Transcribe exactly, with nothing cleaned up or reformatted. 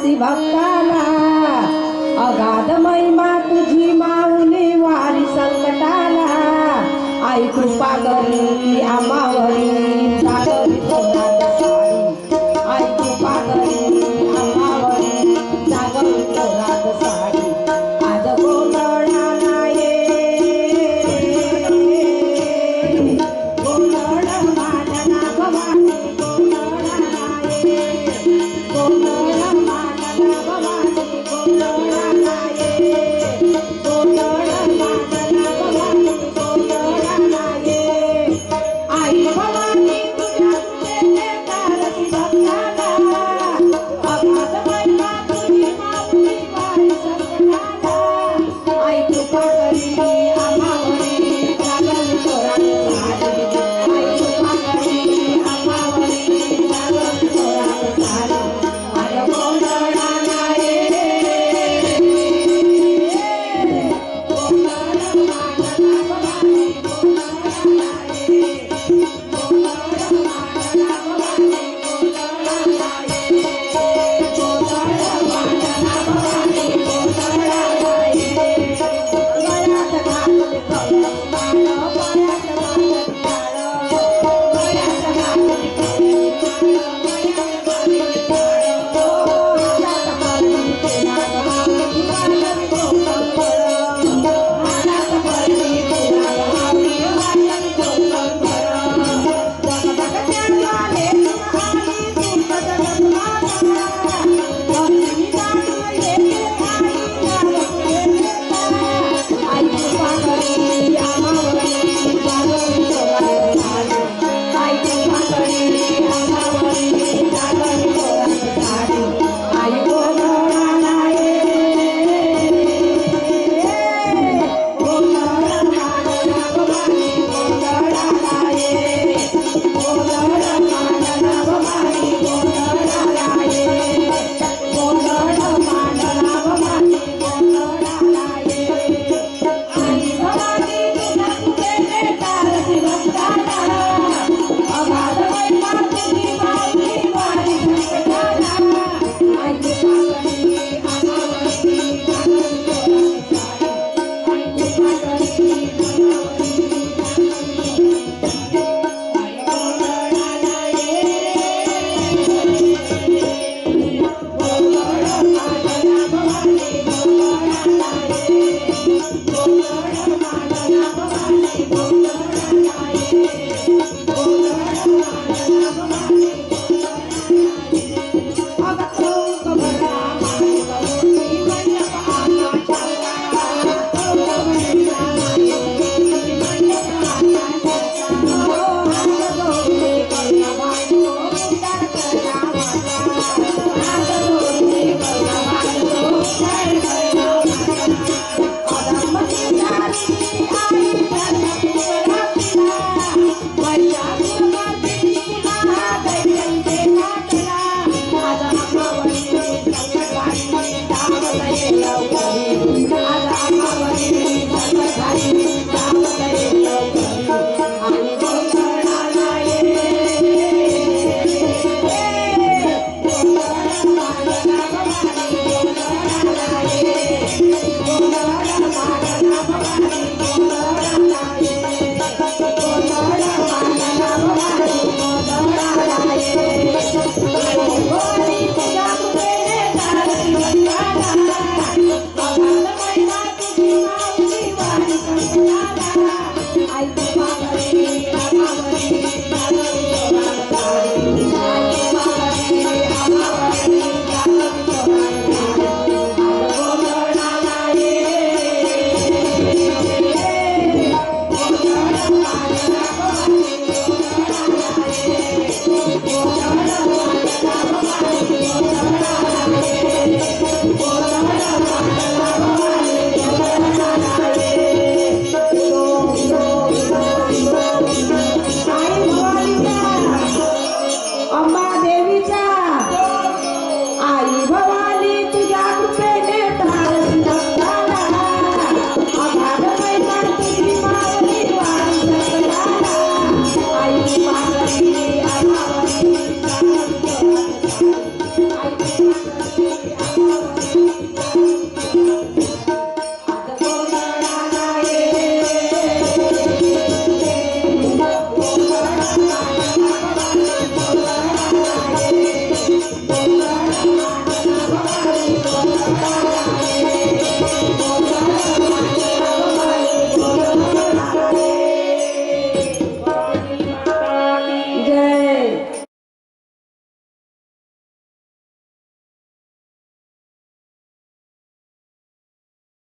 धाडसी भक्ताला अगाध महिमा तुझी माऊली वारी संकटाला आई कृपा करी आम्हावरी जागवी थोरात साडी आई कृपा करी आम्हावरी जागवी थोरात साडी आज गोंधळाला ये गोंधळ माझ्या नागवानी गोंधळाला ये गोंधळ माझ्या नागवानी गोंधळाला ये गोंधळ माझ्या नागवानी गोंधळाला ये आई भवानी तुझ्या तुझे धाडसी भक्ताला अगाध महिमा तुझी माऊली वारी संकटाला आई कृपा करी आम्हावरी जागवी थोरात साडी आई कृपा करी आम्हावरी जागवी थोरात साडी आज गोंधळाला ये गोंधळ माझ्या नागवानी गोंधळाला ये गोंधळ माझ्या नागवानी गोंधळाला ये गोंधळ माझ्या नागवानी गोंधळाला ये गळ्यात घातले कळस माळ पायात बांधले टाळ गळ्यात घातले कळस माळ पायात बांधले टाळ हातात भरली पेनाग हावी वाजवी कोसंबळ हातात भरली पेनाग हावी वाजवी कोसंबळ जगभराच्या ज्वालेतून आली तूच जगत माता भक्ती जाणून येते आई जाणून येते आई कृपा करी आम्हावरी जागवी थोरात साडी आई कृपा करी आम्हावरी जागवी थोरात साडी आई गोंधळाला ये गोंधळ माझ्या नागवानी गोंधळाला ये गोंधळ माझ्या नागवानी गोंधळाला ये गोंधळ माझ्या नागवानी गोंधळाला ये आई भवानी तुझ्या तुझे धाडसी भक्ताला अगाध महिमा तुझी माऊली वारी संकटाला आई कृपा करी आम्हावरी जागवी थोरात साडी आई कृपा करी आम्हावरी आई गोंधळाला ये गोंधळ माझ्या नागवानी गोंधळाला ये गोंधळ माझ्या नागवानी गोंधळाला ये गोंधळ माझ्या नागवानी गोंधळाला ये अग चौक भरला माईक मोठी मंडप आला छावला चौक भरला माईक मोठी मंडप आला छावला हो हात जोडले कळला बायको उद्धार कळला माझा हात जोडले कळला बायको उद्धार कळला माझा अधर्मची झाली आई धर्म पुरातीला वैशाख सुरुवाती तुला दैत्यांचे घातला आज आम्हावरी संकटाची धावत ये लवकरी आज आम्हावरी संकटाची धावत ये लवकरी आणि गोंधळाला ये गोंधळ माझ्या नागवानी गोंधळाला ये गोंधळ माझ्या नागवानी गोंधळाला ये गोंधळ माझ्या नागवानी गोंधळाला ये आई भवानी तुझ्या तुझे धाडसी भक्ताला अगाध महिमा तुझी माऊली वारी संकटाला आई